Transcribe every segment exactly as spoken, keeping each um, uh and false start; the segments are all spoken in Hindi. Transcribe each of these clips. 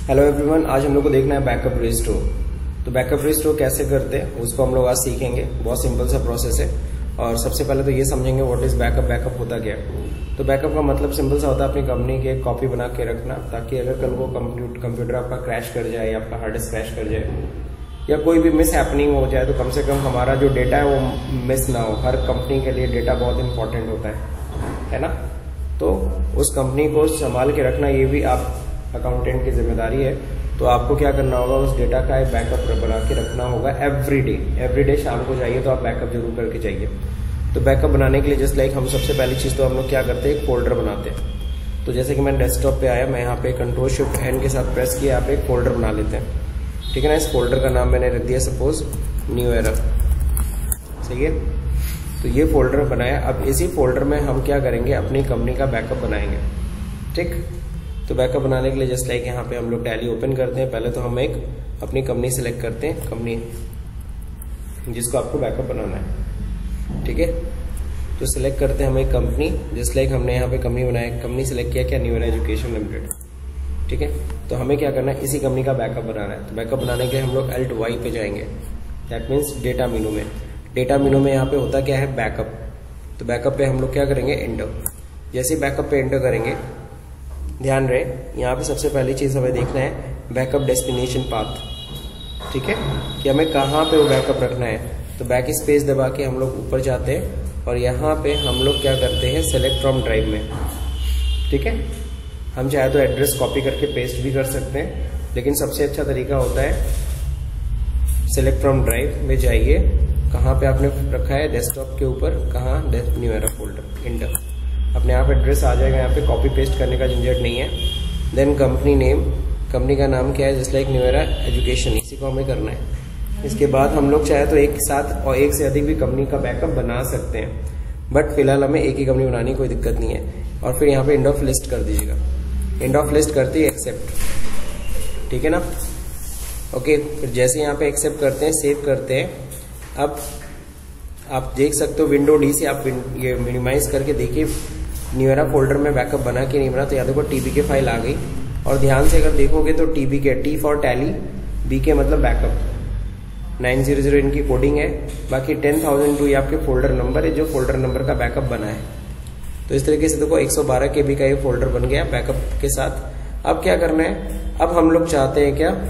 हेलो एवरीवन, आज हम लोग को देखना है बैकअप रिस्टोर। तो बैकअप रिस्टोर कैसे करते हैं उसको हम लोग आज सीखेंगे। बहुत सिंपल सा प्रोसेस है। और सबसे पहले तो ये समझेंगे व्हाट इज बैकअप। बैकअप होता क्या है? तो बैकअप का मतलब सिंपल सा होता है अपनी कंपनी की एक कॉपी बना के रखना, ताकि अगर कल को कंप्यूटर आपका क्रैश कर जाए या आपका हार्ड डिस्क क्रैश कर जाए या कोई भी मिस हैपनिंग हो जाए तो कम से कम हमारा जो डेटा है वो मिस ना हो। हर कंपनी के लिए डेटा बहुत इंपॉर्टेंट होता है है ना। तो उस कंपनी को संभाल के रखना ये भी आप अकाउंटेंट की जिम्मेदारी है। तो आपको क्या करना होगा, उस डेटा का एक बैकअप बना के रखना होगा एवरी डे। एवरी डे शाम को जाइए तो आप बैकअप जरूर करके जाइए। तो बैकअप बनाने के लिए जस्ट लाइक हम सबसे पहली चीज तो हम लोग क्या करते हैं, एक फोल्डर बनाते हैं। तो जैसे कि मैं डेस्कटॉप पे आया, मैं यहाँ पे कंट्रोल शिफ्ट एन के साथ प्रेस किया, यहाँ पे एक फोल्डर बना लेते हैं। ठीक है ना। इस फोल्डर का नाम मैंने रख दिया सपोज न्यू एरा। सही है। तो ये फोल्डर बनाया। अब इसी फोल्डर में हम क्या करेंगे, अपनी कंपनी का बैकअप बनाएंगे। ठीक। तो बैकअप बनाने के लिए जस्ट लाइक यहाँ पे हम लोग टैली ओपन करते हैं। पहले तो हम एक अपनी कंपनी सेलेक्ट करते हैं, कंपनी जिसको आपको बैकअप बनाना है। ठीक है। तो सिलेक्ट करते हैं हम एक कंपनी, जस्ट लाइक हमने यहाँ पे कंपनी बनाया, कंपनी सिलेक्ट किया क्या, न्यू एरा एजुकेशन लिमिटेड। ठीक है। तो हमें क्या करना है, इसी कंपनी का बैकअप बनाना है। तो बैकअप बनाने के लिए हम लोग एल्ट वाई पे जाएंगे, दैट मीन्स डेटा मेनू में। डेटा मेनू में यहाँ पे होता क्या है, बैकअप। तो बैकअप पे हम लोग क्या करेंगे, एंटर। जैसे बैकअप पे एंटर करेंगे, ध्यान रहे यहाँ पे सबसे पहली चीज हमें देखना है बैकअप डेस्टिनेशन पाथ। ठीक है, कि हमें कहाँ पे वो बैकअप रखना है। तो बैक स्पेस दबा के हम लोग ऊपर जाते हैं और यहाँ पे हम लोग क्या करते हैं, सेलेक्ट फ्रॉम ड्राइव में। ठीक है। हम चाहे तो एड्रेस कॉपी करके पेस्ट भी कर सकते हैं, लेकिन सबसे अच्छा तरीका होता है सेलेक्ट फ्रॉम ड्राइव में जाइए। कहाँ पे आपने रखा है, डेस्कटॉप के ऊपर, कहाँ, न्यू एरा फोल्डर, इंटर। अपने आप एड्रेस आ जाएगा, यहाँ पे कॉपी पेस्ट करने का झंझट नहीं है। देन कंपनी नेम, कंपनी का नाम क्या है, just like new era education, इसी को हमें करना है। इसके बाद हम लोग चाहे तो एक साथ और एक से अधिक भी कंपनी का बैकअप बना सकते हैं, बट फिलहाल हमें एक ही कंपनी बनानी, कोई दिक्कत नहीं है। और फिर यहाँ पे एंड ऑफ लिस्ट कर दीजिएगा। एंड ऑफ लिस्ट करते ही एक्सेप्ट। ठीक है ना। ओके। फिर जैसे यहाँ पे एक्सेप्ट करते हैं, सेव करते हैं। अब आप देख सकते हो विंडो डी से आप ये मिनिमाइज करके देखिए न्यू एरा फोल्डर में बैकअप बना कि नहीं बना। तो यहाँ देखो टीबी के फाइल आ गई, और ध्यान से अगर देखोगे तो टीबी के, टी फॉर टैली, बी के मतलब बैकअप, नाइन जीरो जीरो इनकी कोडिंग है। बाकी टेन थाउजेंड टू ये आपके फोल्डर नंबर है, जो फोल्डर नंबर का बैकअप बना है। तो इस तरीके से देखो एक सौ बारह के बी का ये फोल्डर बन गया बैकअप के साथ। अब क्या करना है, अब हम लोग चाहते हैं क्या,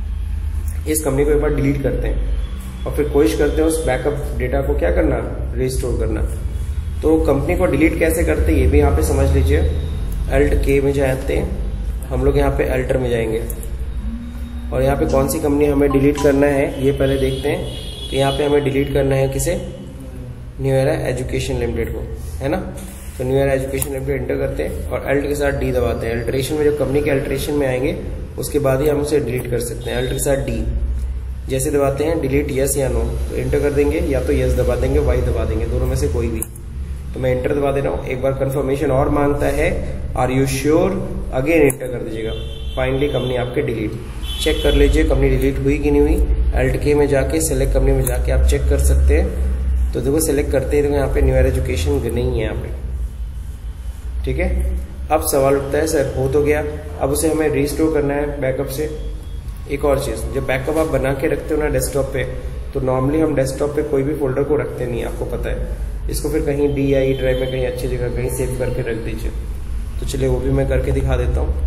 इस कंपनी को एक बार डिलीट करते हैं और फिर कोशिश करते हैं उस बैकअप डेटा को क्या करना, रिस्टोर करना। तो कंपनी को डिलीट कैसे करते हैं ये भी यहाँ पे समझ लीजिए। अल्ट के में जाते हैं हम लोग, यहाँ पे अल्टर में जाएंगे और यहाँ पे कौन सी कंपनी हमें डिलीट करना है ये पहले देखते हैं। तो यहाँ पे हमें डिलीट करना है किसे, न्यू एरा एजुकेशन लिमिटेड को, है ना। तो new era education limited enter करते हैं और अल्ट के साथ डी दबाते हैं। अल्टरेशन में जब कंपनी के अल्टरेशन में आएंगे उसके बाद ही हम उसे डिलीट कर सकते हैं। अल्ट के साथ डी जैसे दबाते हैं, डिलीट यस या नो, तो एंटर कर देंगे, या तो यस दबा देंगे, वाई दबा देंगे, दोनों में से कोई भी। तो मैं एंटर दबा दे रहा हूँ। एक बार कंफर्मेशन और मांगता है, are you sure, again enter कर दीजिएगा। फाइनली कंपनी आपके डिलीट। चेक कर लीजिए कंपनी डिलीट हुई कि नहीं हुई। अल्ट के में जाके सिलेक्ट कंपनी में जाके आप चेक कर सकते हैं। तो देखो सिलेक्ट करते ही देखो यहाँ पे न्यू एरा एजुकेशन नहीं है यहाँ पे। ठीक है। अब सवाल उठता है, सर हो तो गया, अब उसे हमें रिस्टोर करना है बैकअप से। एक और चीज, जब बैकअप आप बना के रखते हो ना डेस्कटॉप पे, तो नॉर्मली हम डेस्कटॉप पे कोई भी फोल्डर को रखते नहीं, आपको पता है। इसको फिर कहीं डी या ई ड्राइव में कहीं अच्छी जगह कहीं सेव करके रख दीजिए। तो चलिए वो भी मैं करके दिखा देता हूँ।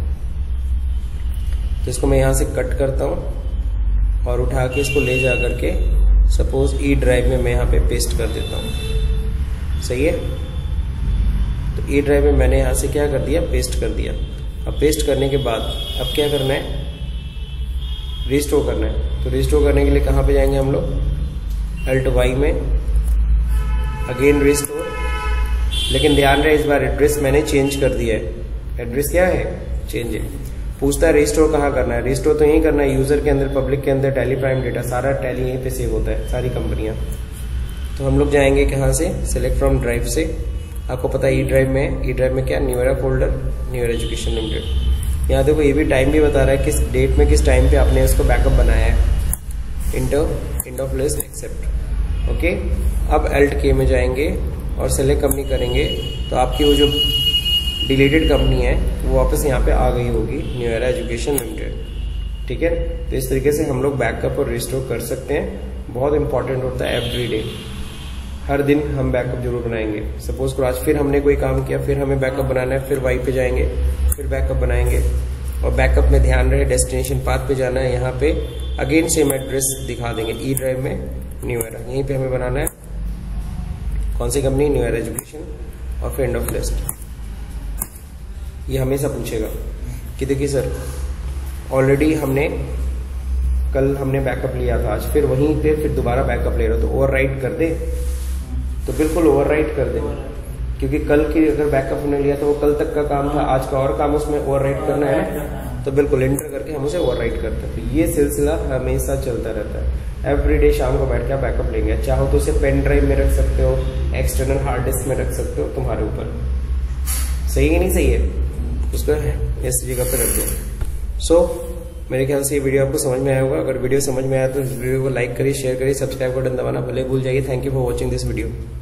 तो इसको मैं यहाँ से कट करता हूँ और उठा के इसको ले जा करके सपोज ई ड्राइव में मैं यहाँ पे पेस्ट कर देता हूँ। सही है। तो ई ड्राइव में मैंने यहाँ से क्या कर दिया, पेस्ट कर दिया। अब पेस्ट करने के बाद अब क्या करना है, रिस्टोर करना है। तो रिस्टोर करने के लिए कहाँ पे जाएंगे हम लोग, अल्ट वाई में, अगेन रिस्टोर। लेकिन ध्यान रहे इस बार एड्रेस मैंने चेंज कर दिया है। एड्रेस क्या है, चेंज है। पूछता है रिस्टोर कहाँ करना है, रिस्टोर तो यही करना है, यूजर के अंदर, पब्लिक के अंदर, टैली प्राइम डेटा, सारा टैली यहीं पे सेव होता है, सारी कंपनियां। तो हम लोग जाएंगे कहाँ से, सिलेक्ट फ्रॉम ड्राइव से। आपको पता है ई ड्राइव में, ई ड्राइव में क्या, New era folder, New era education Limited. यहाँ देखो ये भी टाइम भी बता रहा है किस डेट में, किस टाइम पे आपने इसको बैकअप बनाया है। Enter, end of list, accept. Okay. अब अल्ट के में जाएंगे और सेलेक्ट कंपनी करेंगे, तो आपकी वो जो डिलीटेड कंपनी है वो वापस यहाँ पे आ गई होगी, न्यू एरा एजुकेशन लिमिटेड। ठीक है। तो इस तरीके से हम लोग बैकअप और रिस्टोर कर सकते हैं। बहुत इंपॉर्टेंट होता है एवरी डे, हर दिन हम बैकअप जरूर बनाएंगे। सपोज करो आज फिर हमने कोई काम किया, फिर हमें बैकअप बनाना है, फिर वाई पे जाएंगे, फिर बैकअप बनाएंगे। और बैकअप में ध्यान रहे डेस्टिनेशन पाथ पे जाना है, यहाँ पे अगेन सेम एड्रेस दिखा देंगे, ई ड्राइव में न्यू एरा, यहीं पे हमें बनाना है। कौन सी कंपनी? न्यू एरा एजुकेशन और फ्रेंड ऑफ लिस्ट। ये हमेशा पूछेगा कि देखिए सर ऑलरेडी हमने कल हमने बैकअप लिया था, आज फिर वहीं पे फिर दोबारा बैकअप ले रहे हो तो ओवरराइट कर दे। तो बिल्कुल ओवरराइट कर दे, क्योंकि कल की अगर बैकअप हमने लिया तो वो कल तक का काम था, आज का और काम उसमें ओवरराइट करना है ना, तो बिल्कुल एंटर करके हम उसे ओवरराइट करते हैं। तो ये सिलसिला हमेशा चलता रहता है। एवरीडे शाम को बैठ के आप बैकअप लेंगे, चाहो तो उसे पेन ड्राइव में रख सकते हो, एक्सटर्नल हार्ड डिस्क में रख सकते हो, तुम्हारे ऊपर। सही है नहीं सही है? उसको इस जगह पे रख दो। सो मेरे ख्याल से ये वीडियो आपको समझ में आया होगा। अगर वीडियो समझ में आया तो इस वीडियो को लाइक करिए, शेयर करिए, सब्सक्राइब बटन दबाना भले भूल जाइए। Thank you for watching this video.